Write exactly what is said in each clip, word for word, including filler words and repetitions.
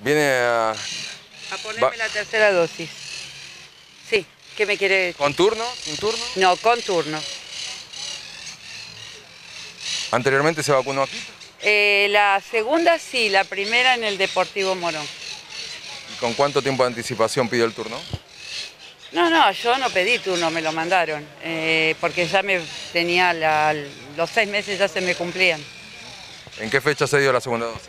Viene a... A ponerme Va... la tercera dosis. Sí, ¿qué me quiere decir? ¿Con turno? ¿Sin turno? No, con turno. ¿Anteriormente se vacunó aquí? Eh, la segunda sí, la primera en el Deportivo Morón. ¿Y con cuánto tiempo de anticipación pidió el turno? No, no, yo no pedí turno, me lo mandaron, eh, porque ya me tenía, la, los seis meses ya se me cumplían. ¿En qué fecha se dio la segunda dosis?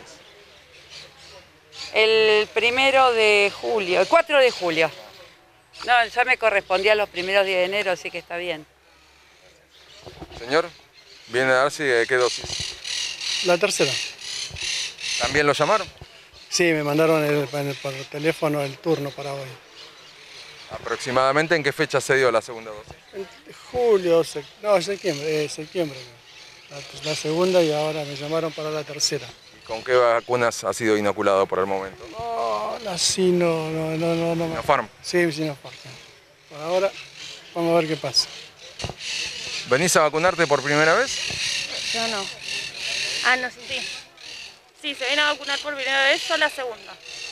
El primero de julio, el cuatro de julio. No, ya me correspondía los primeros días de enero, así que está bien. Señor, ¿viene a darse qué dosis? La tercera. ¿También lo llamaron? Sí, me mandaron el, por teléfono el turno para hoy. ¿Aproximadamente en qué fecha se dio la segunda dosis? En julio, sec, no, septiembre, eh, septiembre. La, la segunda y ahora me llamaron para la tercera. ¿Y con qué vacunas ha sido inoculado por el momento? No, la Sino, no, no, no. no ¿Sinopharm? Sí, Sinopharm. Por ahora, vamos a ver qué pasa. ¿Venís a vacunarte por primera vez? Yo no. Ah, no, sí, sí. Sí, se viene a vacunar por primera vez, yo la segunda.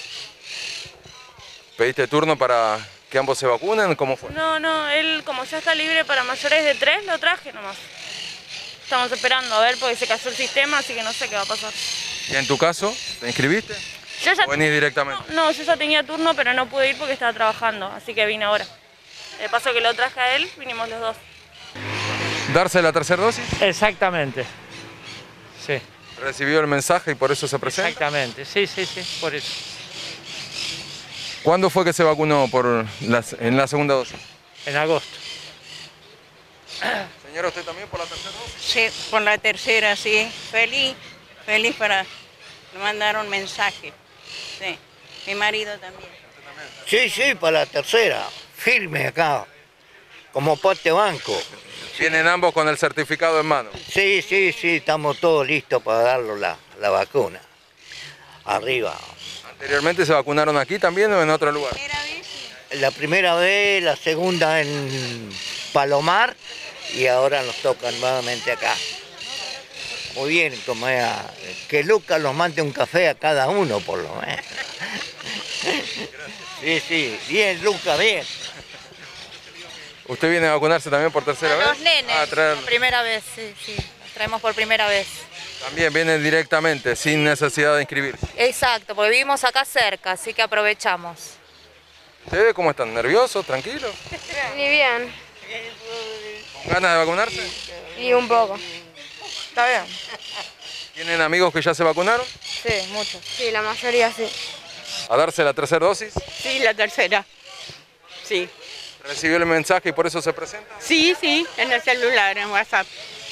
¿Pediste turno para que ambos se vacunen? ¿Cómo fue? No, no, él como ya está libre para mayores de tres, lo traje nomás. Estamos esperando a ver porque se cayó el sistema, así que no sé qué va a pasar. ¿Y en tu caso? ¿Te inscribiste? Yo ya ¿O venís directamente? No, no, yo ya tenía turno, pero no pude ir porque estaba trabajando, así que vine ahora. De paso que lo traje a él, vinimos los dos. ¿Darse la tercera dosis? Exactamente, sí. ¿Recibió el mensaje y por eso se presenta? Exactamente, sí, sí, sí, por eso. ¿Cuándo fue que se vacunó por las, en la segunda dosis? En agosto. Señora, ¿usted también por la tercera dosis? Sí, por la tercera, sí. Feliz, feliz para... Me mandaron mensaje. Sí, mi marido también. Sí, sí, para la tercera. Firme acá, como poste banco. ¿Vienen ambos con el certificado en mano? Sí, sí, sí, estamos todos listos para darle la, la vacuna. Arriba. ¿Anteriormente se vacunaron aquí también o en otro lugar? La primera vez, la segunda en Palomar y ahora nos toca nuevamente acá. Muy bien, como era, que Lucas nos mande un café a cada uno por lo menos. Sí, sí, bien Lucas, bien. ¿Usted viene a vacunarse también por tercera vez? Los nenes, Ah, traer... por primera vez, sí, sí, los traemos por primera vez. También vienen directamente, sin necesidad de inscribirse. Exacto, porque vivimos acá cerca, así que aprovechamos. ¿Ustedes cómo están? ¿Nerviosos? ¿Tranquilos? Ni bien. ¿Con ganas de vacunarse? Y un poco. Está bien. ¿Tienen amigos que ya se vacunaron? Sí, muchos. Sí, la mayoría sí. ¿A darse la tercera dosis? Sí, la tercera. Sí. ¿Recibió el mensaje y por eso se presenta? Sí, sí, en el celular, en WhatsApp.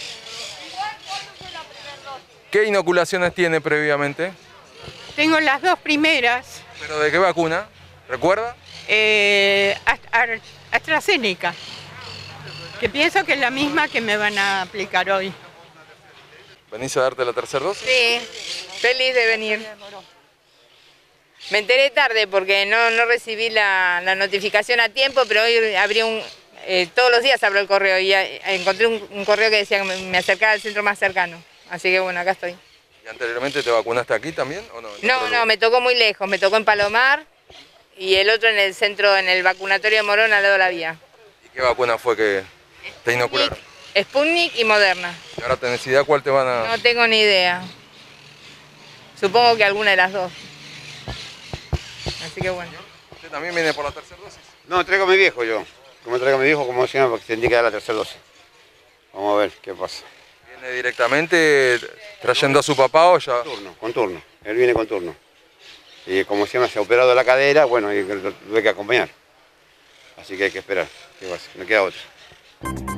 ¿Qué inoculaciones tiene previamente? Tengo las dos primeras. ¿Pero de qué vacuna? ¿Recuerda? Eh, AstraZeneca. Que pienso que es la misma que me van a aplicar hoy. ¿Venís a darte la tercera dosis? Sí, feliz de venir. Me enteré tarde porque no, no recibí la, la notificación a tiempo, pero hoy abrí un... Eh, todos los días abro el correo y a, encontré un, un correo que decía que me, me acercaba al centro más cercano. Así que bueno, acá estoy. ¿Y anteriormente te vacunaste aquí también o no? No, no, me tocó muy lejos, me tocó en Palomar y el otro en el centro, en el vacunatorio de Morón, al lado de la vía. ¿Y qué vacuna fue que te inocularon? Sputnik y Moderna. ¿Y ahora tenés idea cuál te van a...? No tengo ni idea. Supongo que alguna de las dos. Así que bueno. ¿Usted también viene por la tercera dosis? No, traigo a mi viejo yo. Como traigo a mi viejo, como se llama, porque tendría que dar la tercera dosis. Vamos a ver qué pasa. ¿Viene directamente trayendo a su papá o ya...? Con turno, con turno. Él viene con turno. Y como se llama, se ha operado la cadera, bueno, y lo tuve que acompañar. Así que hay que esperar. ¿Qué pasa? No queda otra.